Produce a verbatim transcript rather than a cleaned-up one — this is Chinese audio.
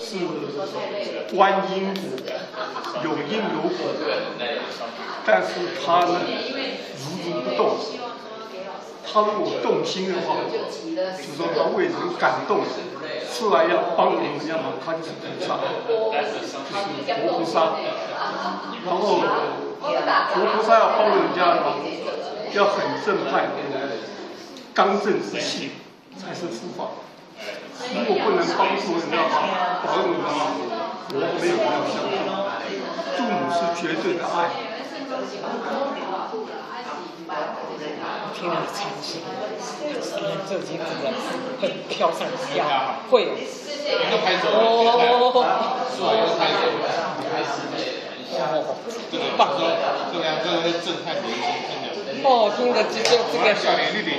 是观因果，有因有果，但是他呢如如不动。他如果动心的话，就说他为人感动，自然要帮助人家嘛，他就是菩萨，就是佛菩萨。然后佛菩萨要帮助人家嘛，要很正派的刚正之气，才是佛法。如果不能帮助人家嘛，保佑人家嘛，我没有要相信。父母是绝对的爱。 听了禅心，这已经真的会飘上天，会有。 一个拍手， 哦， 是吧？一个拍手， 哦， 这个棒，这样这个会震撼人心，真的。 哦，听的这这这个。